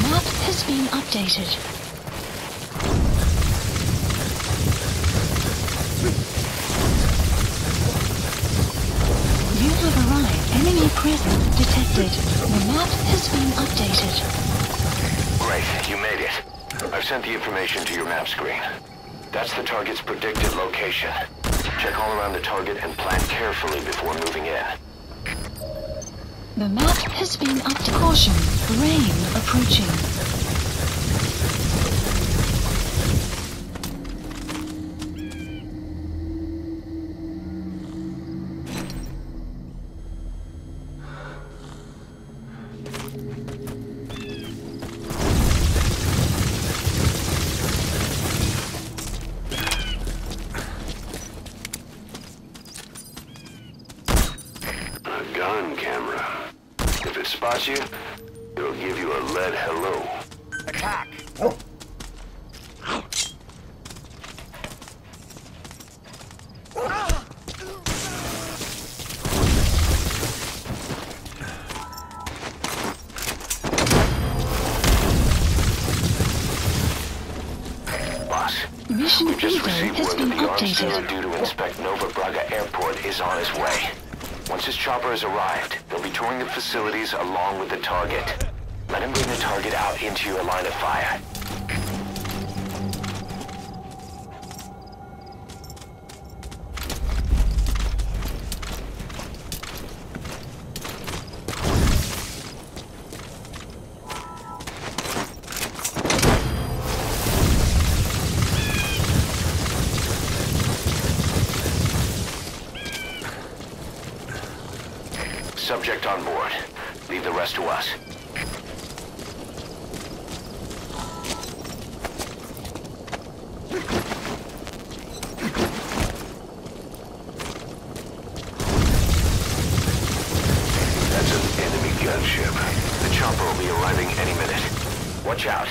map has been updated. You have arrived. Enemy presence detected. The map has been updated. Great, you made it. I've sent the information to your map screen. That's the target's predicted location. Check all around the target and plan carefully before moving in. The map has been up to caution. Rain approaching. Gun camera. If it spots you, it'll give you a lead hello. Attack! Oh. Boss, Mission we've just info received has word been that the arms dealer updated. due to inspect Nova Braga Airport is on his way. Once his chopper has arrived, they'll be touring the facilities along with the target. Let him bring the target out into your line of fire. Subject on board. Leave the rest to us. That's an enemy gunship. The chopper will be arriving any minute. Watch out.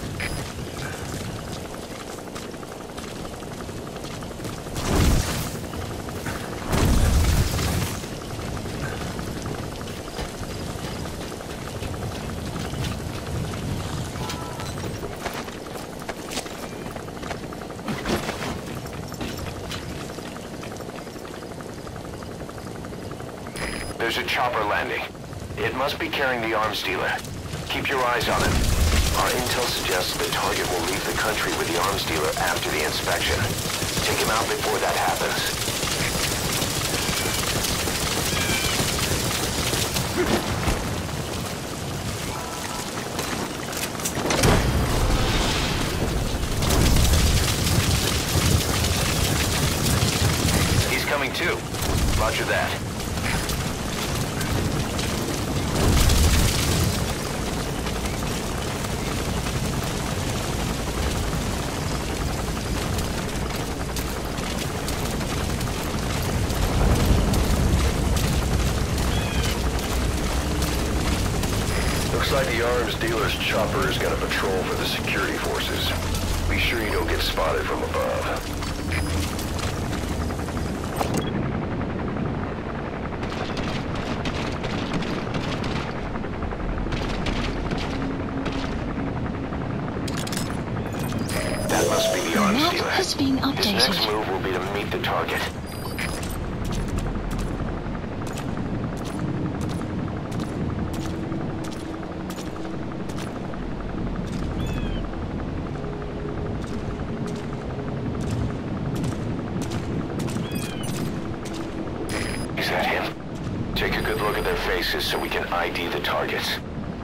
There's a chopper landing. It must be carrying the arms dealer. Keep your eyes on him. Our intel suggests the target will leave the country with the arms dealer after the inspection. Take him out before that happens. He's coming too. Roger that. Looks like the arms dealer's chopper is gonna patrol for the security forces. Be sure you don't get spotted from above. That must be the arms map dealer. has been His next updated. move will be to meet the target. Is that him? Take a good look at their faces so we can ID the targets.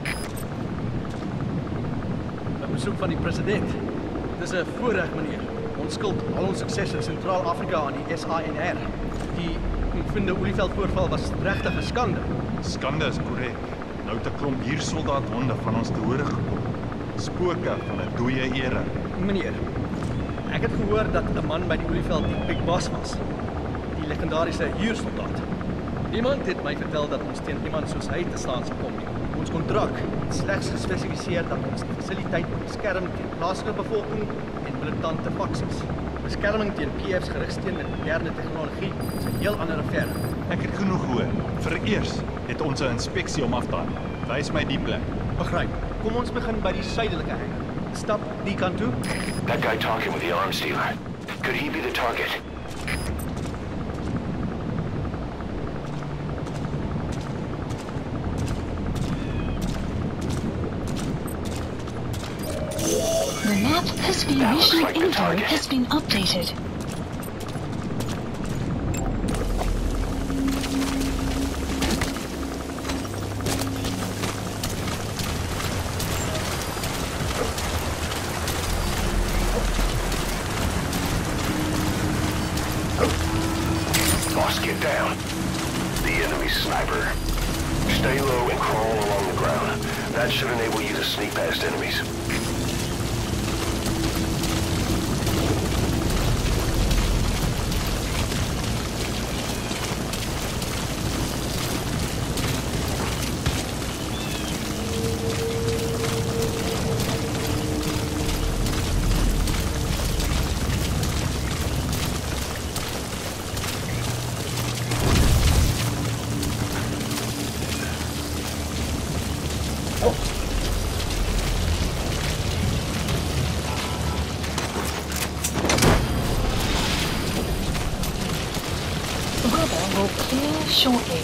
'n besoek van die president. Dis 'n voorreg, meneer. Ons skuld al ons suksesse in Sentraal-Afrika aan die SANR. Die Mufinde Olieveldvoorval was regtig 'n skande. Skande is korrek. Nou het 'n klomp huursoldaat-honde van ons te hore gekom. Spooke van 'n dooie era. Meneer, ek het gehoor dat 'n man by die olieveld die Big Boss was. Die legendariese huursoldaat. Iemand het my vertel dat ons teen iemand soos hy te staan sal kom. Ons kontrak het slegs gespesifiseer dat ons die fasiliteit beskerm teen plaaslike bevolking en militante faksies. Beskerming teen PF's gerigsteen met moderne tegnologie is 'n heel ander affære. Ek het genoeg hoor. Vereers het ons 'n inspeksie om af te haal. Wys my die plek. Begryp. Kom ons begin by die suidelike hangar. Stap die kant toe. That guy talking with the arms dealer. Could he be the target? The map has been That looks mission like the info target. has been updated. Boss, get down. The enemy sniper. Stay low and crawl along the ground. That should enable you to sneak past enemies. The weather will clear shortly.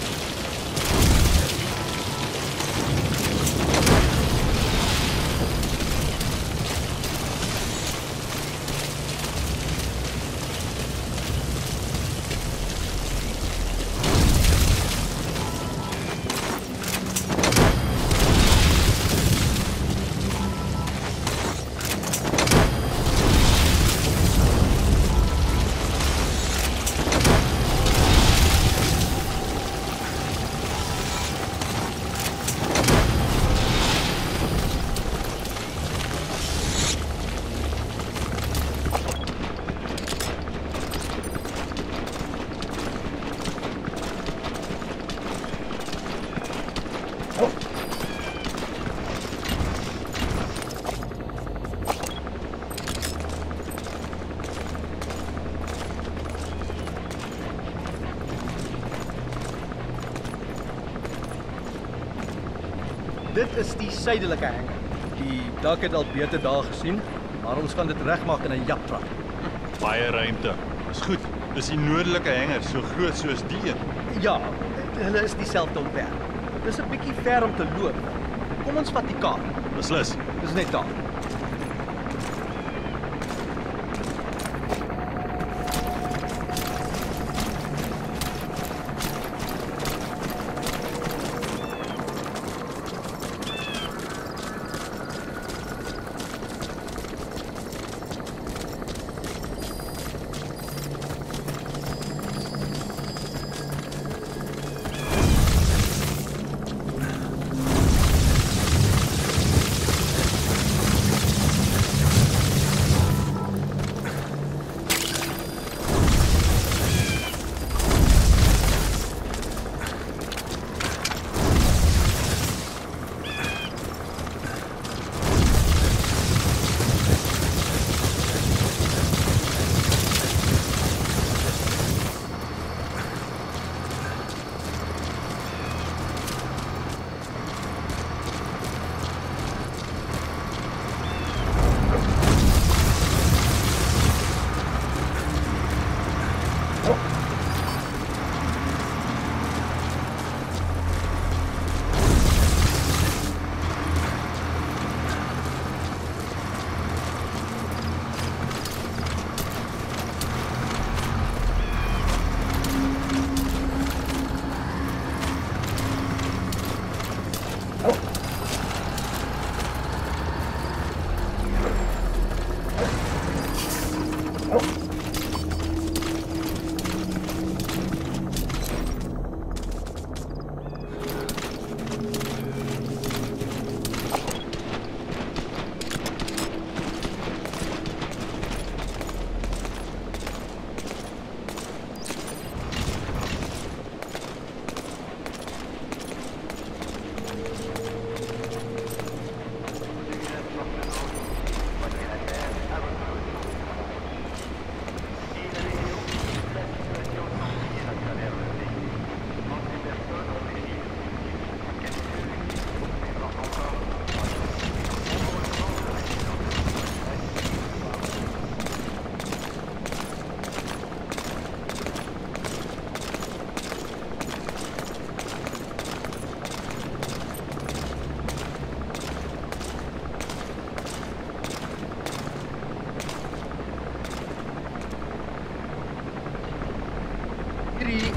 Dit is die suidelike hangar. Die dak het al beter dae gesien, maar ons gaan dit regmaak in 'n japtrak. Baie ruimte. Is goed. Dis die noordelike hangar so groot soos die een. Ja, hulle is dieselfde ontwerp. Dis 'n bietjie ver om te loop. Kom ons vat die kaart. Beslis. Dis net daar.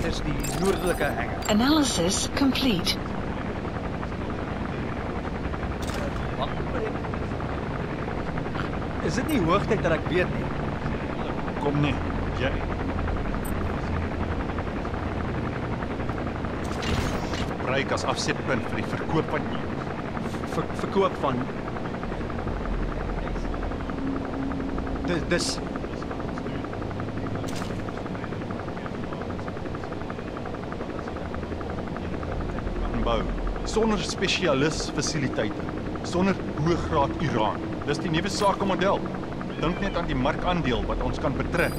is die noordelike hangar. Analysis complete. Wat? Is dit nie hoogtyd dat ek weet nie? Kom nie, jy. Gebruik as afsetpunt vir die verkoop van Verkoop van... Dis... bou, sonder spesialis fasiliteite, sonder hoëgraad uraan. Dis die nuwe sakemodel. Dink net aan die markandeel wat ons kan betrek.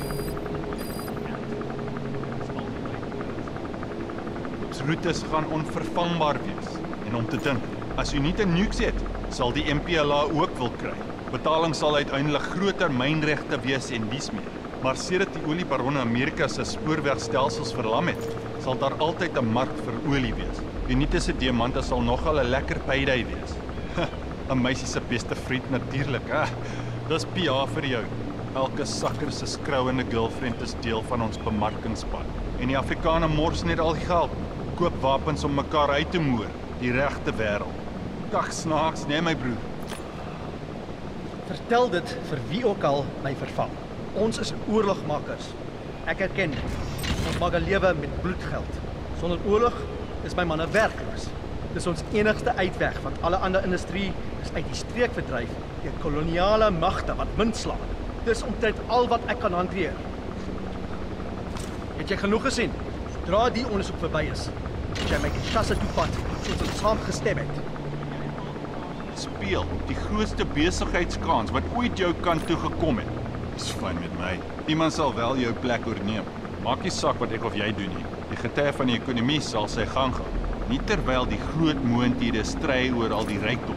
Routes gaan onvervangbaar wees. En om te dink, as u nie 'n nukes het, sal die MPLA ook wil kry. Betaling sal uiteindelik groter mynregte wees en dies meer. Maar sedert die oliebaronne Amerika se spoorwegstelsels verlam het, sal daar altyd 'n mark vir olie wees. Benitez se diamante sal nogal 'n lekker payday wees. 'n Meisie se beste vriend natuurlik, hè. Dis PA vir jou. Elke sakker se skrouende girlfriend is deel van ons bemarkingspad. En die Afrikaner mors net al die geld. Koop wapens om mekaar uit te moer, die regte wêreld. Dag snaaks, nee my broer. Vertel dit vir wie ook al my verval. Ons is oorlogmakers. Ek erken dit. Ons maak 'n lewe met bloedgeld. Sonder oorlog is my manne werkloos. Dis ons enigste uitweg, want alle ander industrie is uit die streek verdryf deur koloniale magte wat munt slaan. Dis omtrent al wat ek kan hanteer. Het jy genoeg gesien? Sodra die ondersoek verby is, moet jy my Kinshasa toe vat, soos ons saam gestem het. Speel die grootste besigheidskans wat ooit jou kant toe gekom het. Dis fyn met my. Iemand sal wel jou plek oorneem. Maak nie saak wat ek of jy doen nie. Die getuie van die ekonomie sal sy gang gaan. Nie terwyl die groot moondhede stry oor al die rykdom.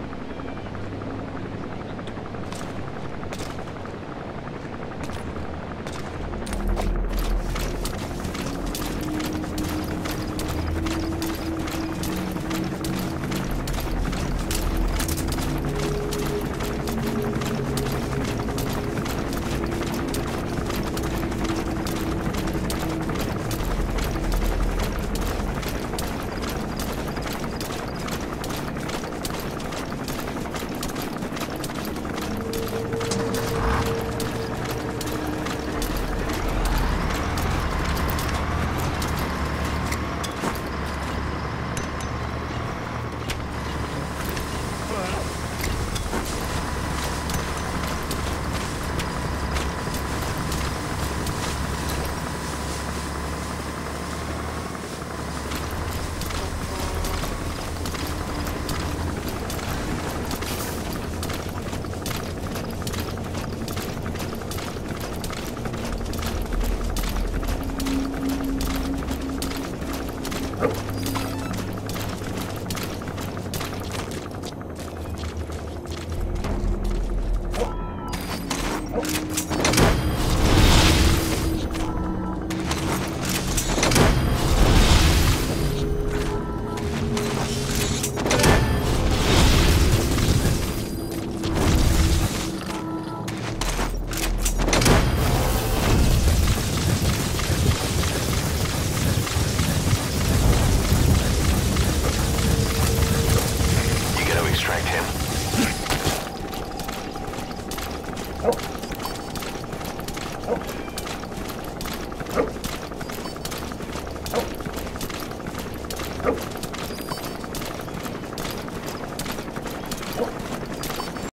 Extract him.